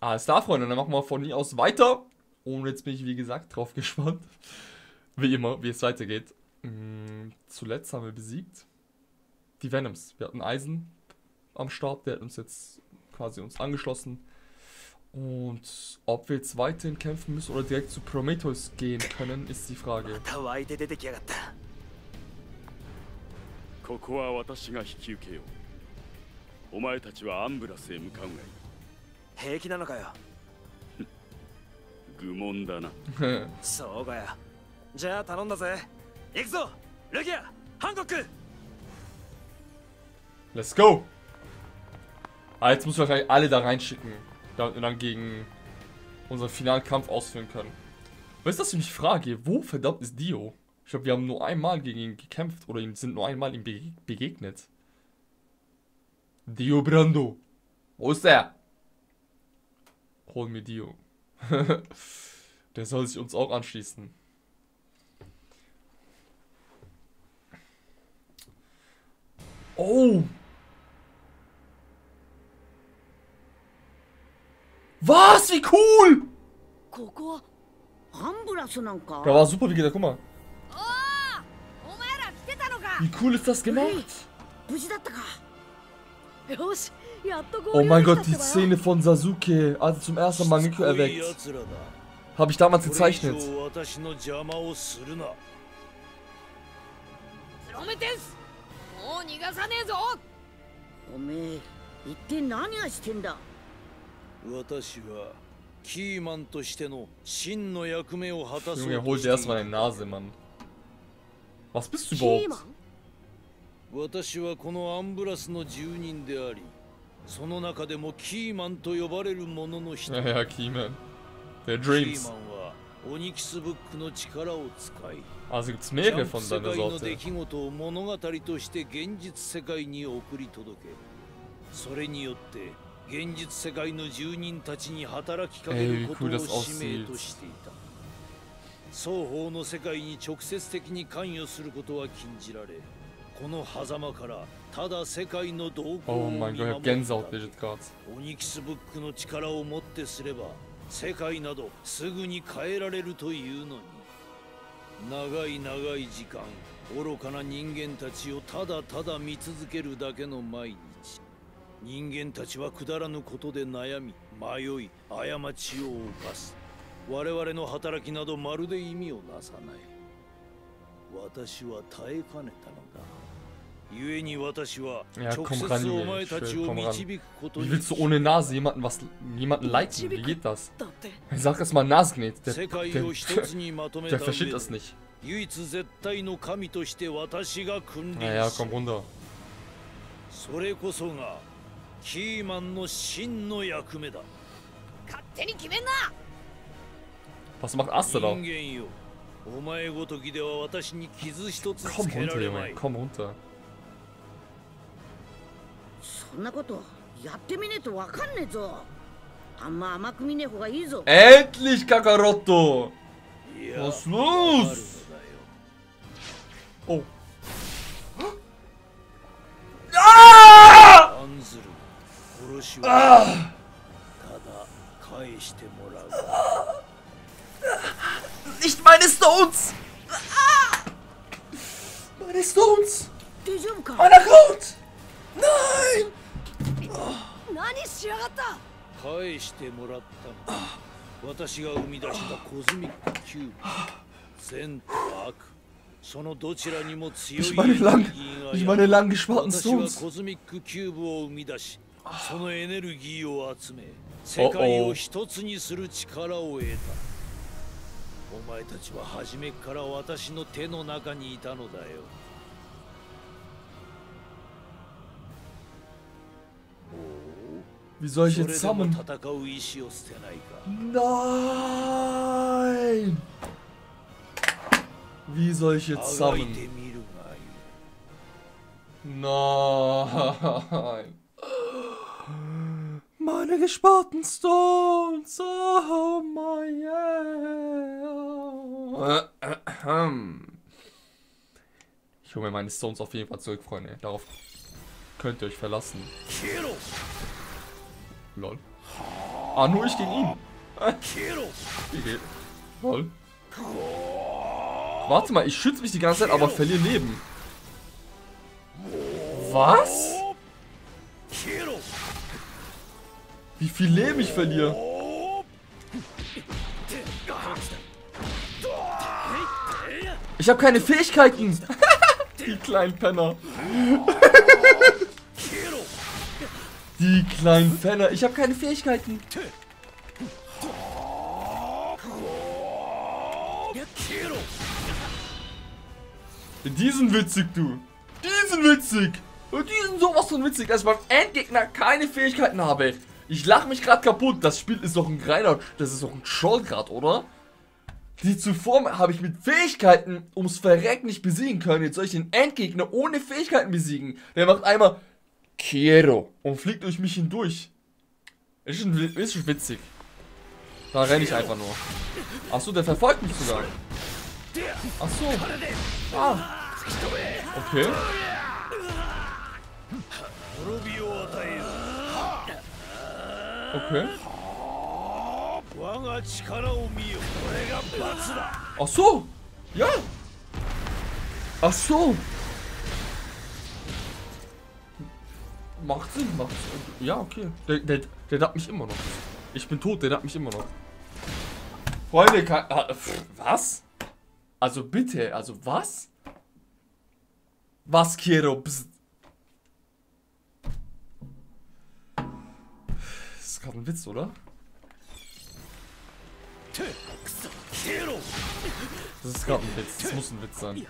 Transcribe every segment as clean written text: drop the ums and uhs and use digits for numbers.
Alles klar, Freunde, dann machen wir von hier aus weiter. Und jetzt bin ich, wie gesagt, drauf gespannt. Wie immer, wie es weitergeht. Zuletzt haben wir besiegt die Venoms. Wir hatten Eisen am Start, der hat uns jetzt quasi angeschlossen. Und ob wir jetzt weiterhin kämpfen müssen oder direkt zu Prometheus gehen können, ist die Frage. ここは私が引き受けよう。お前たちはアンブラスへ向かうがいい。 平気なのかよ。 愚問だな。 そうかよ。じゃあ頼んだぜ。行くぞ、ルギア、ハンコック。 Let's go! Ah, jetzt müssen wir wahrscheinlich alle da reinschicken, damit wir dann gegen unseren finalen Kampf ausführen können. Weißt du, was ich mich frage? Wo verdammt ist Dio? Ich glaube, wir haben nur einmal gegen ihn gekämpft oder sind nur einmal ihm begegnet. Dio Brando. Wo ist er? Hol mir Dio. Der soll sich uns auch anschließen. Oh! Was? Wie cool! Da war super, wie geht der? Guck mal. Wie cool ist das gemacht? Oh mein Gott, die Szene von Sasuke, als er zum ersten Mal Mangekyo erweckt. Habe ich damals gezeichnet. Junge, hol dir erstmal deine Nase, Mann. Was bist du überhaupt? 私はこのアンブラスの住人であり、その中でもキーマンと呼ばれる者の一人。 Ja, Keyman. Der Dreams. キーマンはオニキスブックの力を使い、 Also gibt's mehrere von 世 seiner 界の Sorte. 出来事を物語として現実世界に送り届け、それによって現実世界の住人たちに働きかけることを使命としていた。双方の世界に直接的に関与することは禁じられ、 この狭間からただ世界の動向を見守る。オニキスブックの力をもってすれば世界などすぐに変えられるというのに、長い長い時間愚かな人間たちをただただ見続けるだけの毎日。人間たちはくだらぬことで悩み迷い過ちを犯す。我々の働きなどまるで意味をなさない。私は耐えかねたのだ。 Ja, komm ran, Junge. Wie willst du ohne Nase jemanden leiten? Wie geht das? Sag erst mal Nasengnät. Der versteht das nicht. Naja, komm runter. Was macht Asta da? Komm runter, Junge. Komm runter. そんなことやってみねえとわかんねえぞ。あんま甘く見ねえ方がいいぞ。 Endlich, Kakarotto! Was los? Oh. Ah! Ah! Nicht meine Stones! Ah! Meine Stones! Meiner Haut! Nein! 何しやがった。 返してもらったの。私が生み出したコズミックキューブ。善と悪。そのどちらにも強い。 Ich meine lang gesparten Stones. 私はコズミックキューブを生み出し、そのエネルギーを集め、世界を一つにする力を得た。お前たちは初めから私の手の中にいたのだよ。 Wie soll ich jetzt sammeln? Nein! Wie soll ich jetzt sammeln? Nein! Meine gesparten Stones! Oh my yeah! Ich hole mir meine Stones auf jeden Fall zurück, Freunde. Darauf könnt ihr euch verlassen. Lol. Ah, nur ich gegen ihn. Wie geht? Lol. Warte mal, ich schütze mich die ganze Zeit, aber verliere Leben. Was? Wie viel Leben ich verliere? Ich habe keine Fähigkeiten. Die kleinen Penner. Die kleinen Penner. Ich habe keine Fähigkeiten. Die sind witzig, du. Die sind witzig. Und die sind sowas von witzig, dass ich beim Endgegner keine Fähigkeiten habe. Ich lache mich gerade kaputt. Das Spiel ist doch ein reiner. Das ist doch ein Troll gerade, oder? Die zuvor habe ich mit Fähigkeiten ums Verrecken nicht besiegen können. Jetzt soll ich den Endgegner ohne Fähigkeiten besiegen. Der macht einmal Quiero und fliegt durch mich hindurch. Ist schon witzig. Da renne ich einfach nur. Achso, der verfolgt mich sogar. Achso. Ah. Okay. Okay. Ach so. Ja. Ach so. Macht Sinn, macht Sinn. Ja, okay. Der dappt mich immer noch. Ich bin tot, der dappt mich immer noch. Freunde, was? Also bitte, also was? Was, Kiro? Psst. Das ist gerade ein Witz, oder? Das ist gerade ein Witz, das muss ein Witz sein.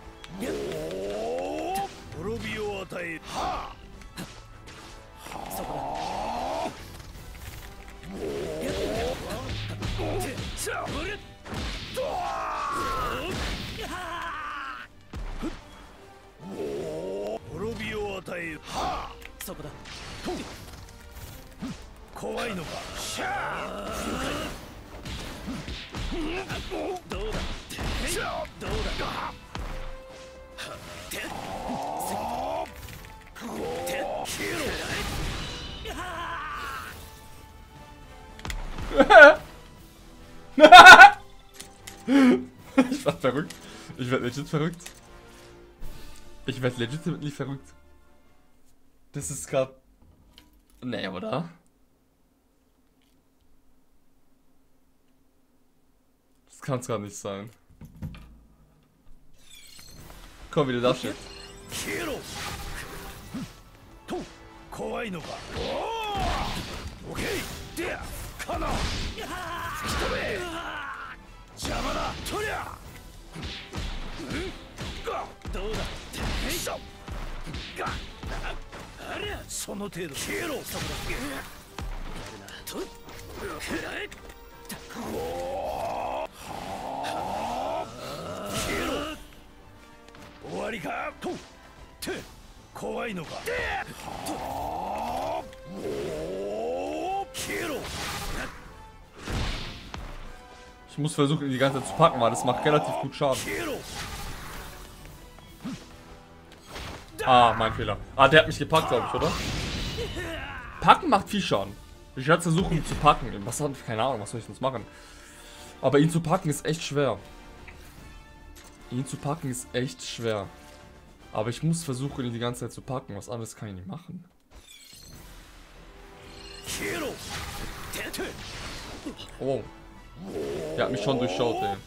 Ich war verrückt. Ich werde legit verrückt. Ich werde legitimately verrückt. Das ist gerade... Nee, oder? Das kann es gar nicht sein. Komm, wieder da steht. Ich muss versuchen, ihn die ganze Zeit zu packen, weil das macht relativ gut Schaden. Ah, mein Fehler. Ah, der hat mich gepackt, glaube ich, oder? Packen macht viel Schaden. Ich werde versuchen, ihn zu packen. Was hat, keine Ahnung, was soll ich sonst machen? Aber ihn zu packen ist echt schwer. Ihn zu packen ist echt schwer. Aber ich muss versuchen, ihn die ganze Zeit zu packen. Was anderes kann ich nicht machen. Oh. Der hat mich schon durchschaut, ey.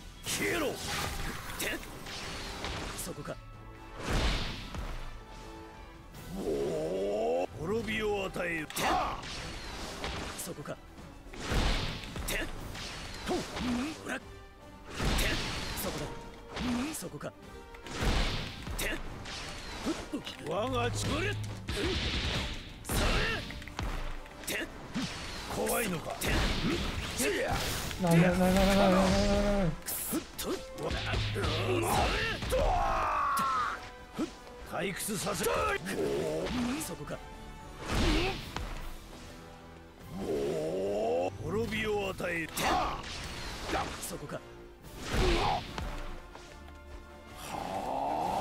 Nein, nein, nein, nein, nein, nein, nein,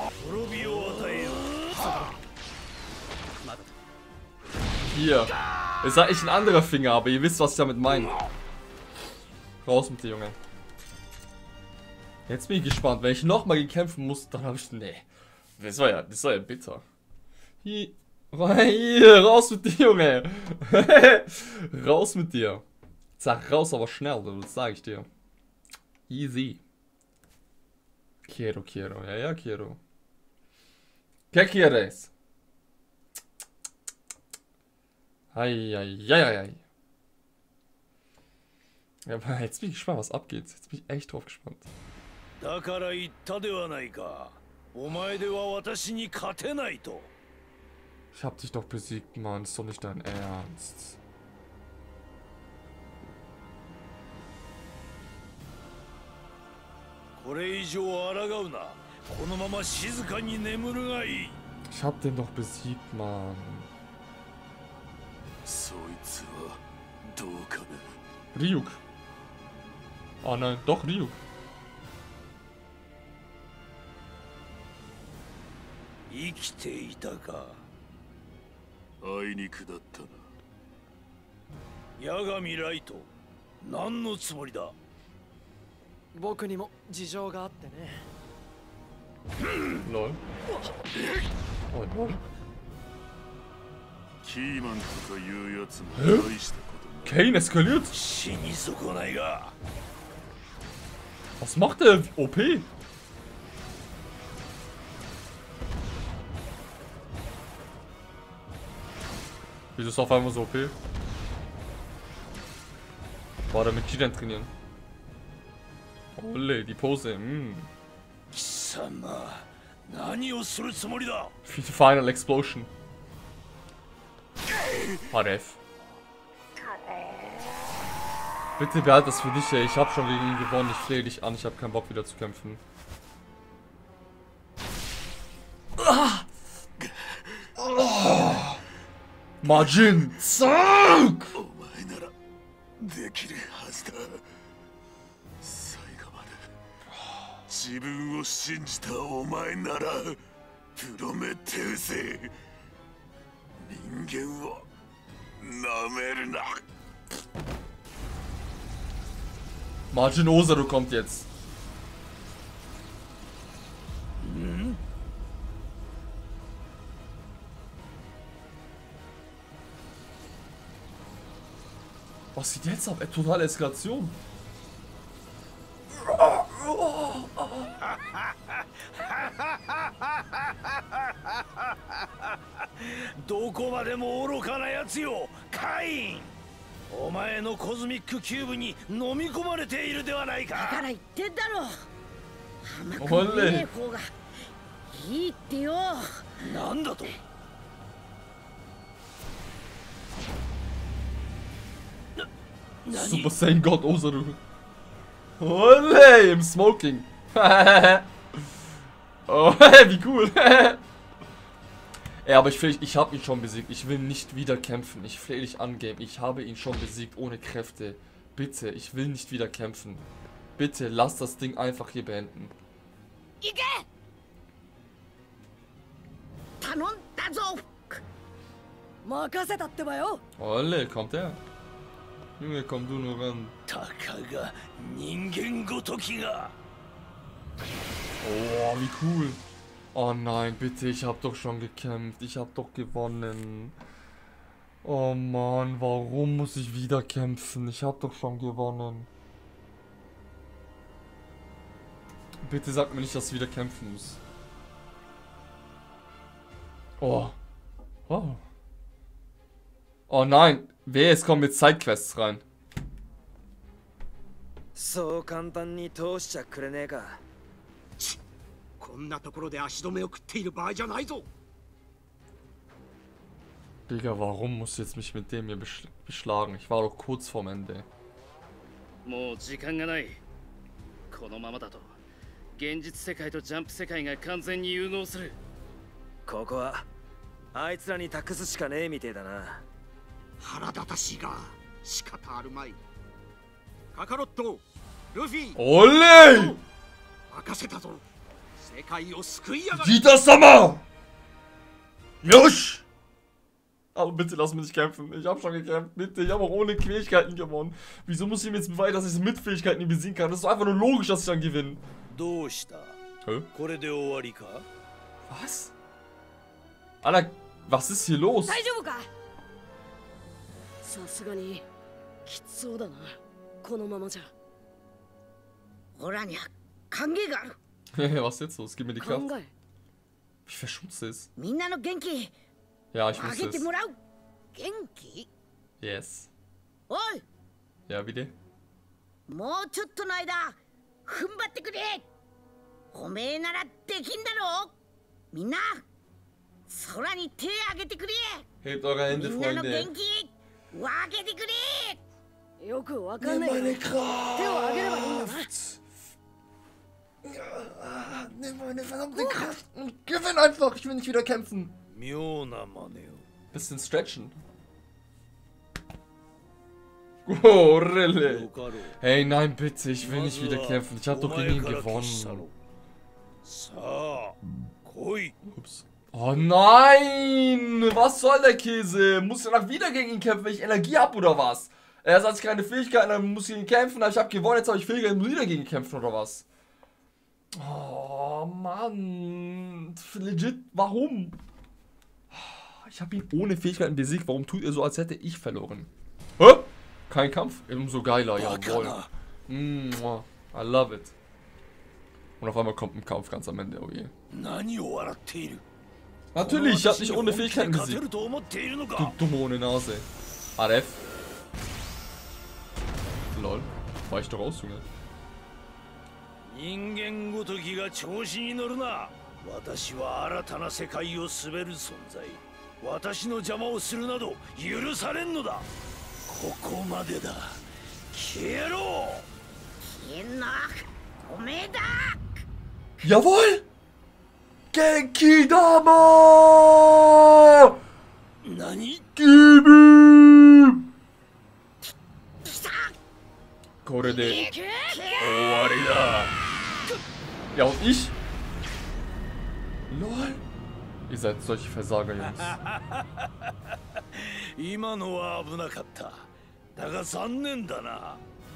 Hier. Es ist eigentlich ein anderer Finger, aber ihr wisst, was ich damit meine. Raus mit dir, Junge. Jetzt bin ich gespannt. Wenn ich nochmal kämpfen muss, dann habe ich... Nee. Das war ja bitter. Hier, raus mit dir, Junge. Raus mit dir. Sag raus, aber schnell, das sage ich dir. Easy. Quiero. Ja, quiero. ¿Qué quieres? Ai. Ja, aber jetzt bin ich gespannt, was abgeht. Jetzt bin ich echt drauf gespannt. Ich hab dich doch besiegt, Mann. Ist doch nicht dein Ernst. Ich hab den doch besiegt, Mann. Ryuk. Oh nein, doch Ryuk. Lol. Oh, lol. Kane eskaliert. Was macht der OP? Wieso ist auf einmal so OP? War der mit Jiren trainieren? Olle, die Pose. Final Explosion. HDF. Bitte behalt das für dich, ey. Ich hab schon gegen ihn gewonnen. Ich flehe dich an. Ich hab keinen Bock wieder zu kämpfen. Majin! Zack! Majin Osaru kommt jetzt. Was sieht jetzt ab? Totale Eskalation. Super Saiyan God Osaru. Olle, im Smoking. Oh, wie cool. Ja, aber ich habe ihn schon besiegt. Ich will nicht wieder kämpfen. Ich flehe dich an, Game. Ich habe ihn schon besiegt ohne Kräfte. Bitte, ich will nicht wieder kämpfen. Bitte, lass das Ding einfach hier beenden. Olle, kommt er. Junge, komm du nur ran. Oh, wie cool. Oh nein, bitte, ich hab doch schon gekämpft. Ich hab doch gewonnen. Oh Mann, warum muss ich wieder kämpfen? Ich hab doch schon gewonnen. Bitte sag mir nicht, dass ich wieder kämpfen muss. Oh. Oh. Oh nein. Wer es kommt mit Sidequests rein? So簡単に通しちゃくれねえか。 こんなところで足止めを食っている場合じゃないぞ。 Digga, warum muss jetzt mich mit dem hier beschlagen? Ich war doch kurz vorm Ende. もう時間がない。このままだと現実世界とジャンプ世界が完全に融合する。 ここはあいつらに託すしかねえみてえだな。 腹立たしいが仕方あるまい。カカロット、ルフィ、 オレイ！ 任せたぞ。世界を救いやがる。 ジータ様！よし！ Aber bitte lass mich nicht kämpfen. Ich habe schon gekämpft. Bitte, ich habe auch ohne Fähigkeiten gewonnen. Wieso muss ich mir jetzt beweisen, dass ich es mit Fähigkeiten nicht besiegen kann? Das ist doch einfach nur logisch, dass ich dann gewinne. Hä? Was? Alter, was ist hier los? さすがにきつそうだなこのままじゃオラには考えがある Was jetzt los? Gib mir die Kraft. 考え Ich verschmutze es. みんなの元気 Ja, ich 分 wusste けて es. もらう元気 Yes. おい Ja, bitte. もうちょっとの間踏ん張ってくれおめえならできんだろみんな空に手あげてくれ Hebt eure み Hände, んなの Freunde. 元気分けてくれよくわかんないけど手を挙げればいいんだな Nimm meine verdammte Kraft und gewinn einfach. Ich will nicht wieder kämpfen. Bisschen stretchen. Oh, really? Hey, nein, bitte. Ich will nicht wieder kämpfen. Ich habe doch gegen ihn gewonnen. Ups. Oh nein! Was soll der Käse? Muss ich danach wieder gegen ihn kämpfen, wenn ich Energie habe oder was? Er hat keine Fähigkeiten, dann muss ich gegen ihn kämpfen. Ich habe gewonnen, jetzt habe ich Fähigkeiten, muss ich wieder gegen ihn kämpfen oder was? Oh Mann. Legit, warum? Ich habe ihn ohne Fähigkeiten besiegt. Warum tut er so, als hätte ich verloren? Hä? Kein Kampf? Umso geiler, jawohl. I love it. Und auf einmal kommt ein Kampf ganz am Ende, oh je. Natürlich, ich hab nicht ohne Fähigkeiten besiegt. Du Dumme ohne Nase. Aref. Lol. War ich doch raus, Junge. 人間ごときが調子に乗るな。私は新たな世界を滑る存在。私の邪魔をするなど許されんのだ。ここまでだ。消えろ。 消えんなおめえだ Jawohl! Genki Dama! 何 Gib ihm! これで終わりだ。Ja, und ich? Lol. Ihr seid solche Versager, Jungs. 今のは危なかった。だが残念だな。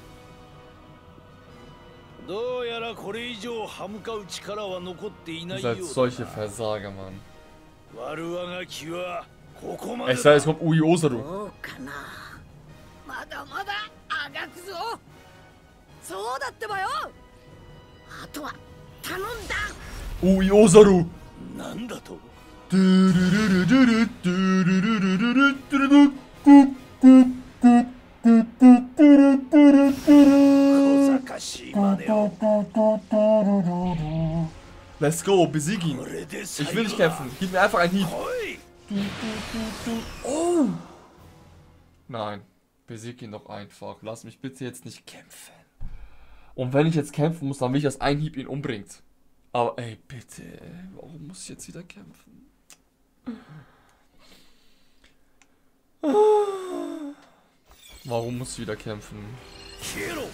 どうやらこれ以上歯向かう力は残っていない Ihr よう seid だ solche Versager, Mann. 悪あがきはここまで Ich だ。 sag, es kommt Ui Osaru. どうかなまだまだあがくぞそうだってばよあとは頼んだ Ui Osaru. なんだと 小賢しいまでを Let's go, besieg ihn. これで Ich 最 will 後 nicht だ。 kämpfen. Gib mir einfach einen Hieb. おい Oh! Nein, besieg ihn doch einfach. Lass mich bitte jetzt nicht kämpfen. Und wenn ich jetzt kämpfen muss, dann will ich, dass ein Hieb ihn umbringt. Aber ey, bitte. Warum muss ich jetzt wieder kämpfen? Warum muss ich wieder kämpfen? 消えろ。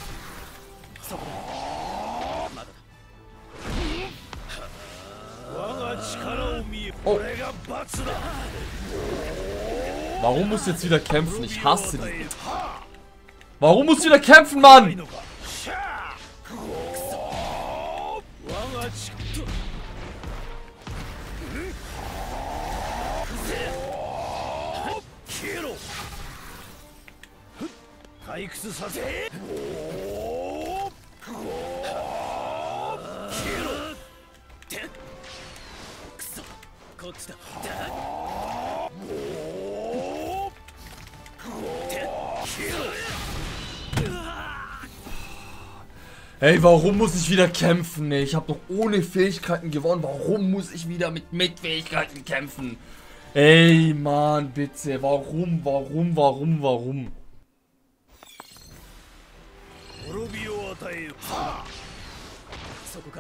我が力を見え。これが罰だ。 Warum muss ich jetzt wieder kämpfen? Ich hasse die. Warum muss ich wieder kämpfen, Mann? シャー。我が力。消えろ。退屈させ。消えろ。 こっちだ Ey, warum muss ich wieder kämpfen? Ey, ich habe doch ohne Fähigkeiten gewonnen. Warum muss ich wieder mit Fähigkeiten kämpfen? Ey, Mann, bitte. Warum? 滅びを与えよ。 そこか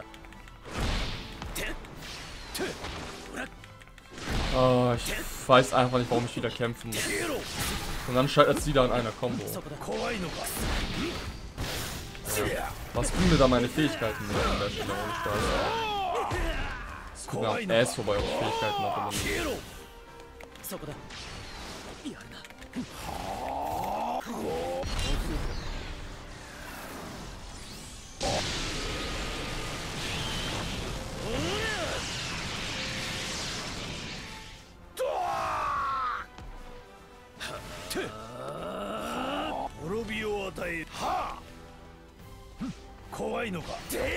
Ich weiß einfach nicht, warum ich wieder kämpfen muss. Und dann scheitert es wieder an einer Combo. 怖いのか。 Was bringen mir da meine Fähigkeiten an der Stelle? Ohne Spaß. Es tut mir am Ass vorbei, ob ich Fähigkeiten habe oder nicht. そこだ滅びを与えはあ怖いのか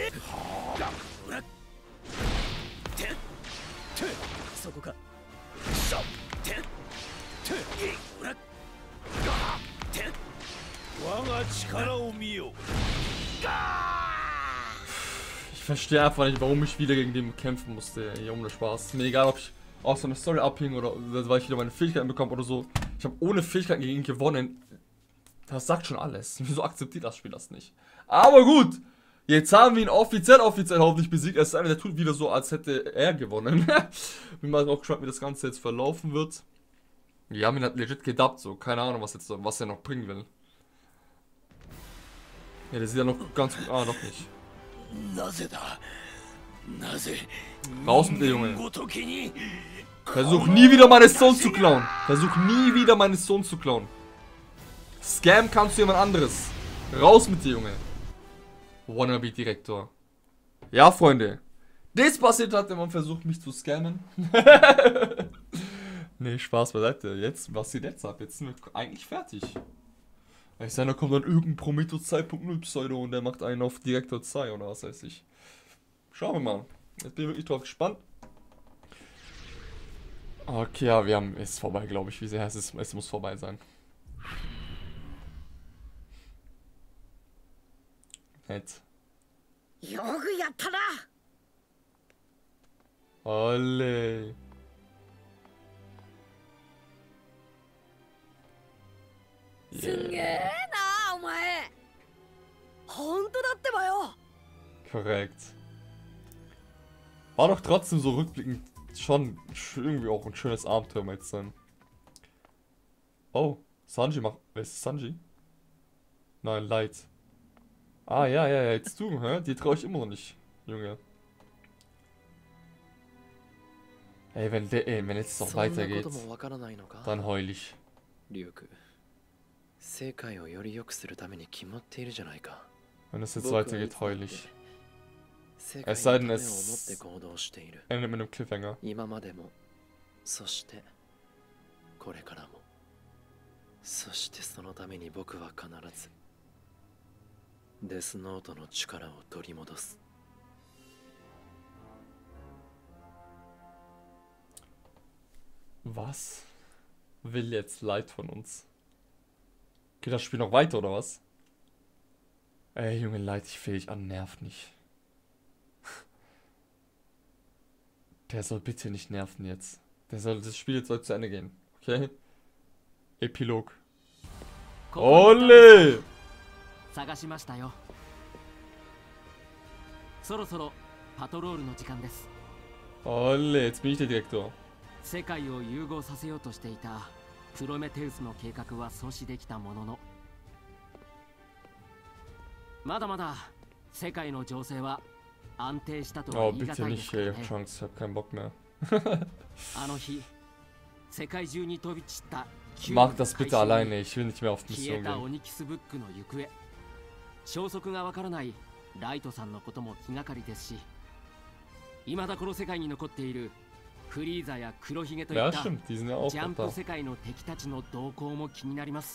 そこか。 我が力を見よ。 Ich verstehe einfach nicht, warum ich wieder gegen den kämpfen musste. Ey, ohne Spaß. Ist mir egal, ob ich aus so einer Story abhing oder weil ich wieder meine Fähigkeiten bekomme oder so. Ich habe ohne Fähigkeiten gegen ihn gewonnen. Das sagt schon alles. Wieso akzeptiert das Spiel das nicht? Aber gut. Jetzt haben wir ihn offiziell hoffentlich besiegt. Es ist einer, der tut wieder so, als hätte er gewonnen. Bin mal auch gespannt, wie das Ganze jetzt verlaufen wird. Wir haben ihn halt legit gedubbt, so. Keine Ahnung, was er noch bringen will. Ja, der sieht ja noch ganz gut. Ah, noch nicht. Raus mit dir, Junge. Versuch nie wieder meine Stone zu klauen. Versuch nie wieder meine Stone zu klauen. Scam kannst du jemand anderes. Raus mit dir, Junge. Wannabe-Direktor. Ja, Freunde. Das passiert hat, wenn man versucht, mich zu scammen. Nee, Spaß beiseite. Jetzt, was geht jetzt ab? Jetzt sind wir eigentlich fertig. Ich sage, da kommt dann irgendein Prometheus 2.0 Pseudo und der macht einen auf Direktor 2 oder was weiß ich. Schauen wir mal. Jetzt bin ich wirklich drauf gespannt. Okay, ja, es ist vorbei, glaube ich. Wie sehr heißt es? Es muss vorbei sein. Nett. Olle. すんげえなお前。本当だってばよ。 Korrekt. War doch trotzdem so rückblickend schon irgendwie auch ein schönes Abenteuer mal jetzt sein. Oh, Sanji macht. Wer ist Sanji? Nein, Light. Ah, ja, jetzt du, hä? Die traue ich immer noch nicht, Junge. Ey, wenn jetzt noch weitergeht, dann heul ich. 世界をより良くするために決まっているじゃないか。 Wenn es jetzt weitergeht, heul ich. Es sei denn, es endet mit einem Cliffhanger. 今までも、そしてこれからも、そしてそのために僕は必ずデスノートの力を取り戻す。 Was will jetzt Light von uns? Geht das Spiel noch weiter oder was? Ey, Junge, Light, ich fehl dich an, nervt nicht. Der soll bitte nicht nerven jetzt. Das Spiel jetzt soll zu Ende gehen. Okay? Epilog. Ole! 探しましたよ。そろそろパトロールの時間です。 Ole, jetzt bin ich der Direktor. 世界を融合させようとしていたプロメテウスの計画は阻止できたものの、まだまだ世界の情勢は安定したとは言い難いですからね。 Chance, ich hab keinen Bock mehr. あの日、世界中に飛び散った Mach das bitte alleine, ich will nicht mehr auf Mission 消えた gehen. オニキスブックの行方、消息がわからないライトさんのことも気がかりですし、未だこの世界に残っているフリーザや黒ひげといった Ja, stimmt, die sind ja auch ジャン noch プ da. 世界の敵たちの動向も気になります。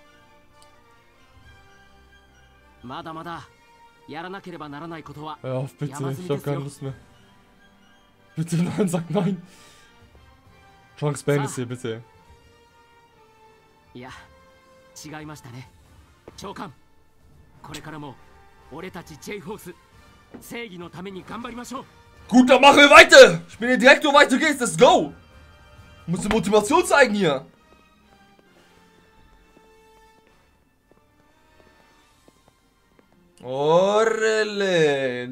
まだまだやらなければならないことは Hör auf, bitte, 山積 ich み hab ですよ。 keine Lust mehr. Bitte, nein, sag nein. Trunks, beende es hier, bitte. いや、違いましたね。長官、これからも俺たち J フォース正義のために頑張りましょう。 Gut, dann machen wir weiter. Ich bin der Direktor, weiter geht's, let's go. Muss die Motivation zeigen hier. Orrele.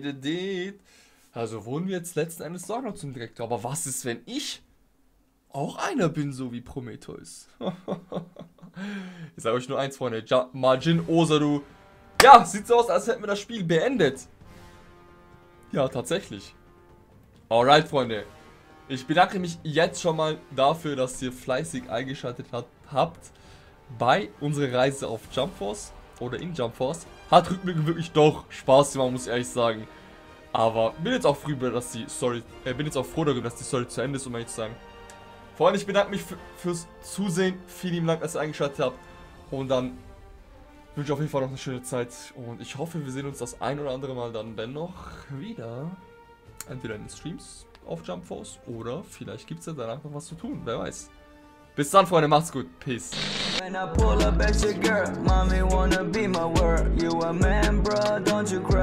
Also wurden wir jetzt letzten Endes doch noch zum Direktor. Aber was ist, wenn ich auch einer bin, so wie Prometheus? Ich sage euch nur eins, Freunde. Majin Osaru. Ja, sieht so aus, als hätten wir das Spiel beendet. Ja, tatsächlich. Alright, Freunde. Ich bedanke mich jetzt schon mal dafür, dass ihr fleißig eingeschaltet habt bei unserer Reise auf Jump Force oder in Jump Force. Hat rückblickend wirklich doch Spaß gemacht, muss ich ehrlich sagen. Aber bin jetzt auch froh darüber, dass die Story zu Ende ist, um ehrlich zu sagen. Vor allem, ich bedanke mich fürs Zusehen. Vielen lieben Dank, dass ihr eingeschaltet habt. Und dann wünsche ich auf jeden Fall noch eine schöne Zeit. Und ich hoffe, wir sehen uns das ein oder andere Mal dann dennoch wieder. Entweder in den Streams auf Jump Force oder vielleicht gibt es ja danach noch was zu tun. Wer weiß. Bis dann, Freunde. Macht's gut. Peace. When I pull up at your girl, mommy wanna be my world. You a man, bro, don't you cry.